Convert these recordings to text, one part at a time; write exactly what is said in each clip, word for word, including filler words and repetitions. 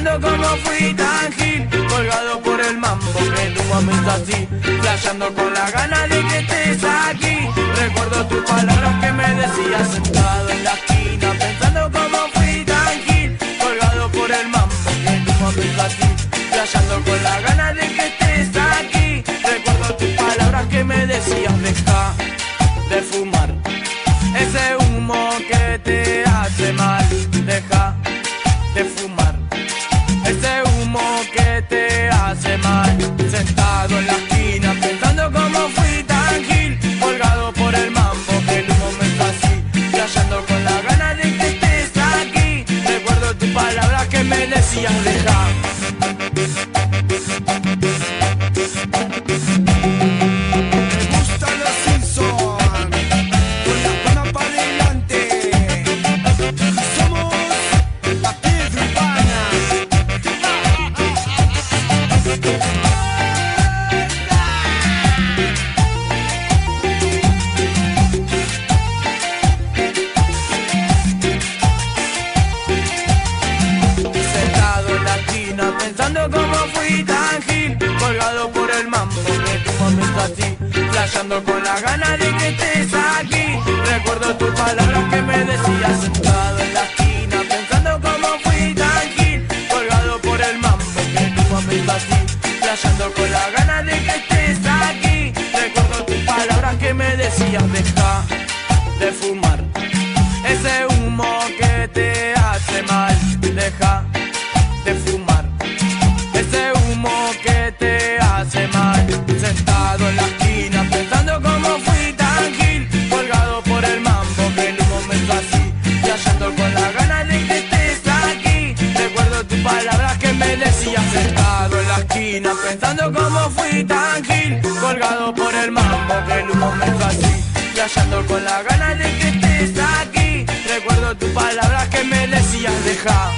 pensando cómo fui tan gil, colgado por el mambo que tu momento así, flasheando con la gana de que estés aquí. Recuerdo tus palabras que me decías sentado en la esquina, pensando cómo fui tan gil, colgado por el mambo que tu momento así, flasheando con la gana de que estés aquí. Recuerdo tus palabras que me decías deja de fumar ese humo que te hace mal, deja de fumar ese humo que te hace mal. Sentado en la esquina pensando cómo fui tan gil, colgado por el mambo que en un momento así, flasheando con la gana de que estés aquí. Recuerdo tus palabras que me decías deja. Pensando cómo fui tan gil, colgado por el mambo que tu momento así, flasheando con la gana de que estés aquí. Recuerdo tus palabras que me decías sentado en la esquina, pensando cómo fui tan gil, colgado por el mambo que tu momento así, flasheando con la gana de que estés aquí. Recuerdo tus palabras que me decías deja de fumar ese humo que te hace mal, deja de fumar ese humo que te hace mal. Sentado en la esquina pensando cómo fui tan gil, colgado por el mambo que en un momento así, flasheando con la gana de que estés aquí. Recuerdo tus palabras que me decías sentado en la esquina pensando cómo fui tan gil, colgado por el mambo que en un momento así, flasheando con la gana de que estés aquí. Recuerdo tus palabras que me decías deja.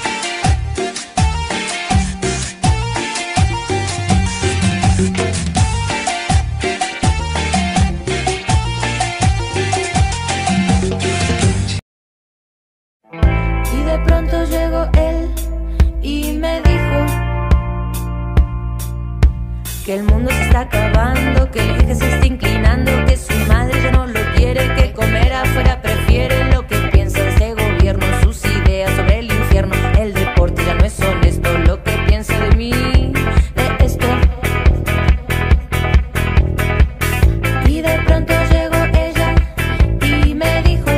Y de pronto llegó él y me dijo que el mundo se está acabando, que el eje se está inclinando, que su madre ya no lo quiere, que comer afuera prefiere. Lo que piensa ese gobierno, sus ideas sobre el infierno, el deporte ya no es honesto. Lo que piensa de mí, de esto. Y de pronto llegó ella y me dijo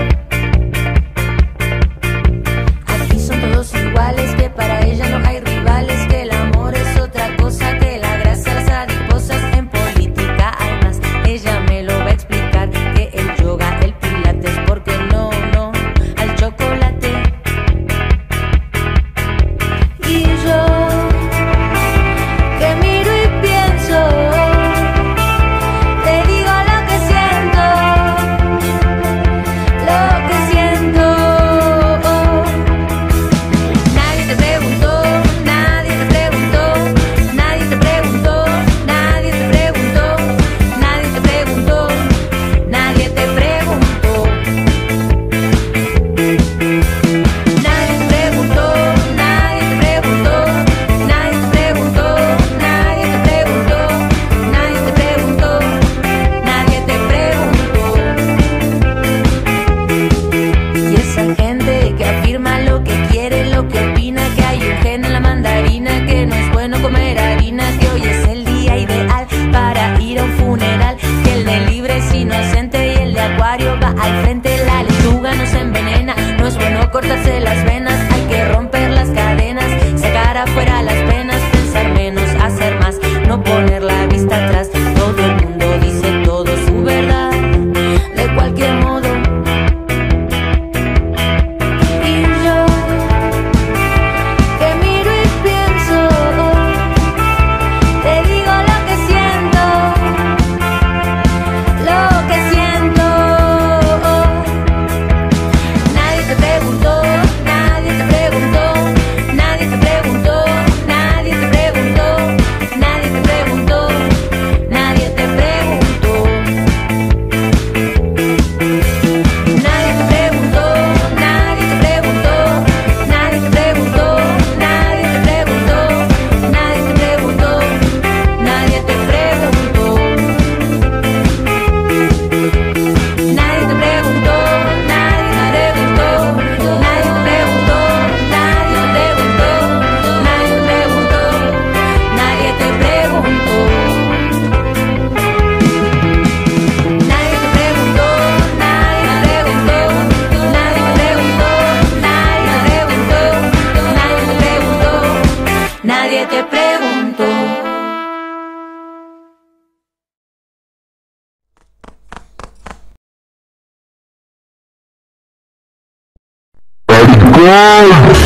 aquí son todos iguales, que para ella no hay rivales, que el amor es otra cosa, que la grasa, las adiposas en política. Además ella me lo va a explicar, que el yoga, el pilates, porque no, no al chocolate. Y yo que miro y pienso, te digo lo que siento, lo que siento. Nadie te preguntó, nadie te preguntó, nadie te preguntó, nadie te preguntó, nadie te preguntó, nadie te preguntó. Nadie te preguntó, nadie te preguntó, nadie te preguntó, nadie te preguntó, nadie te preguntó, nadie te preguntó. Y esa gente que afirma lo que quiere, lo que opina, que hay un gen en la mandarina, que no es bueno comer harina, que hoy es el día ideal para ir a un funeral, que el de libre es inocente y el de acuario va al frente. La lechuga no se envenena, no es bueno cortarse las venas, hay que romper las cadenas, sacar afuera las penas, pensar menos, hacer más, no poner la vista atrás. Todo el mundo dice todo su verdad, de cualquier modo. Y yo que miro y pienso, te digo lo que siento, lo que siento. Nadie te preguntó, nadie Thank you.